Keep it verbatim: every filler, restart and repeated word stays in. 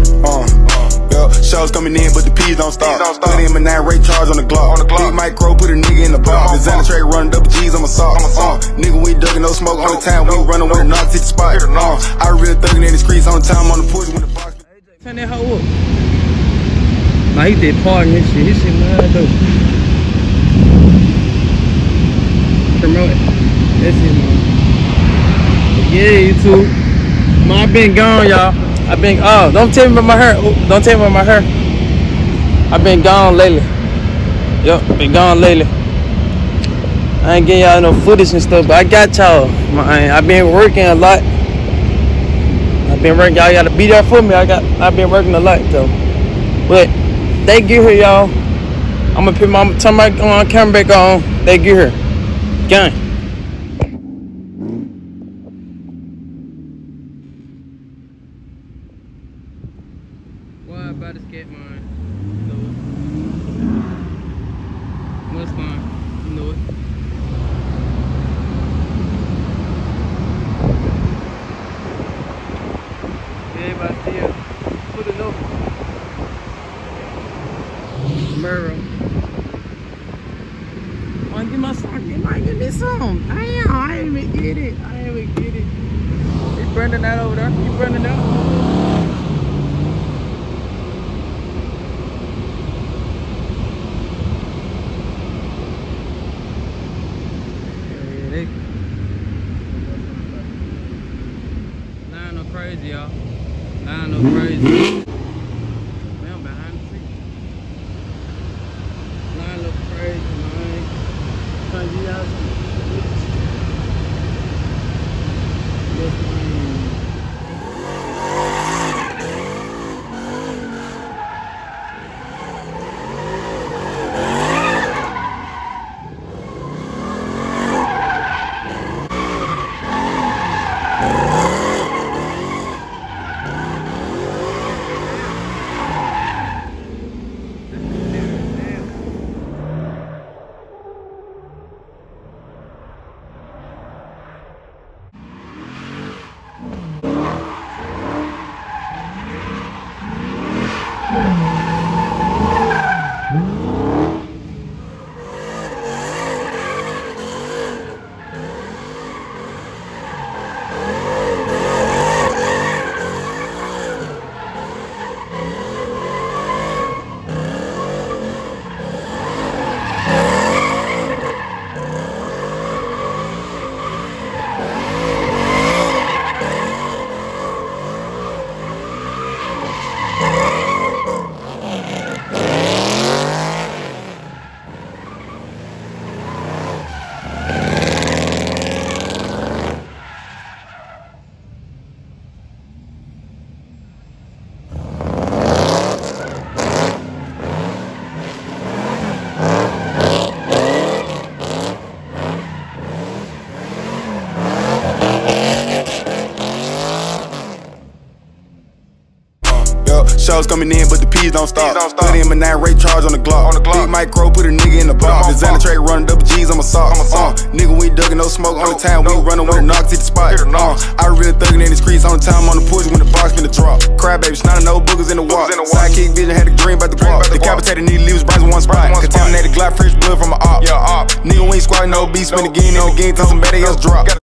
Uh, yeah, shows coming in, but the P's don't stop. Put him a nine rate charge on the Glock. Big micro, put a nigga in the box. Designer trade running double G's on my sock. Uh, nigga, we ducking no smoke on the time. We running with a knock to the spot. Uh, I really thugging in the streets on the time on the push when the box. Turn that hoe up. Nah, he did parking his shit. His shit mad though. Promote it. That's it, man. Yeah, you too. Man, I been gone, y'all. I been, oh, don't tell me about my hair. Ooh, don't tell me about my hair. I been gone lately. Yup, been gone lately. I ain't getting y'all no footage and stuff, but I got y'all. I been working a lot. I been working, y'all gotta be there for me. I got, I been working a lot though. But they get here, y'all. I'm gonna put my, turn my on, camera back on. They get here. Gang. Why about to skate mine? You know it. Mustang, you know it. Everybody see it. Put it over. Murrow. I get my song. Get my get me some. Damn, I ain't even get it. I ain't even get it. You burning that over there? You burning that? Line up crazy, y'all. Line up crazy. Man, I'm behind the seat. Line up crazy, man. Trying to get y'all some. Yes, man. Shows coming in, but the P's don't stop. Put him a nine rate charge on the Glock. Big micro, put a nigga in the box. Designer trade running double G's on my sock. Uh, nigga, we ducking no smoke on the time. We running with a knock to the spot. Uh, I really thugging in the streets on the time on the push when the box finna drop. Cry baby, snot no boogers in the walk. Sidekick vision had a dream about the guap. Decapitated nigga leaves brains in one spot. Contaminated Glock, fresh blood from my op. Nigga, we ain't squatting no beast, spin again and again till some bad ass drop.